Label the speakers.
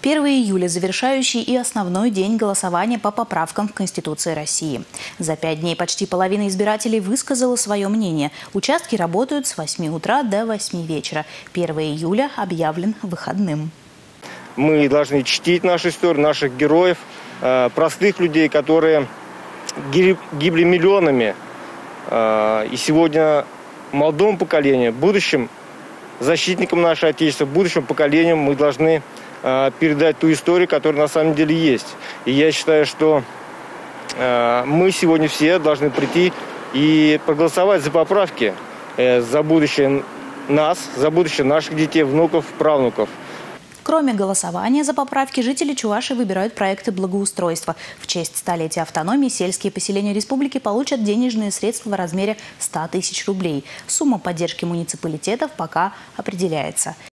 Speaker 1: 1 июля – завершающий и основной день голосования по поправкам в Конституции России. За 5 дней почти половина избирателей высказала свое мнение. Участки работают с 8 утра до 8 вечера. 1 июля объявлен выходным.
Speaker 2: Мы должны чтить нашу историю, наших героев, простых людей, которые гибли миллионами. И сегодня молодому поколению, будущим защитникам нашего Отечества, будущим поколениям мы должны передать ту историю, которая на самом деле есть. И я считаю, что мы сегодня все должны прийти и проголосовать за поправки, за будущее нас, за будущее наших детей, внуков, правнуков.
Speaker 1: Кроме голосования за поправки, жители Чувашии выбирают проекты благоустройства. В честь столетия автономии сельские поселения республики получат денежные средства в размере 100 тысяч рублей. Сумма поддержки муниципалитетов пока определяется.